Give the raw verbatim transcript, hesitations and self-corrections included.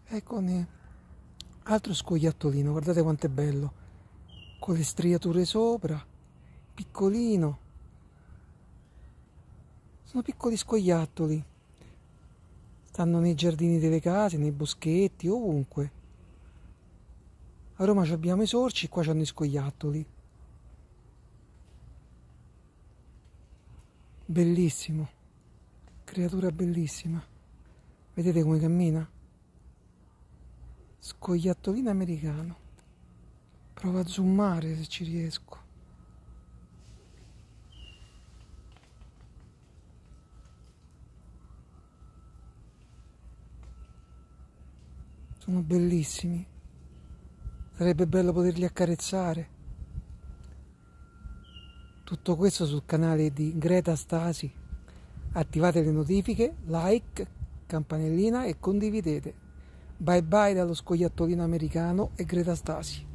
Eccone, altro scoiattolino, guardate quanto è bello, con le striature sopra, piccolino. Sono piccoli scoiattoli, stanno nei giardini delle case, nei boschetti, ovunque. A Roma abbiamo i sorci, qua c'hanno i scoiattoli. Bellissimo, creatura bellissima. Vedete come cammina? Scoiattolino americano. Provo a zoomare se ci riesco. Sono bellissimi. Sarebbe bello poterli accarezzare. Tutto questo sul canale di Greta Stasi. Attivate le notifiche, like, campanellina e condividete. Bye bye dallo scoiattolino americano e Greta Stasi.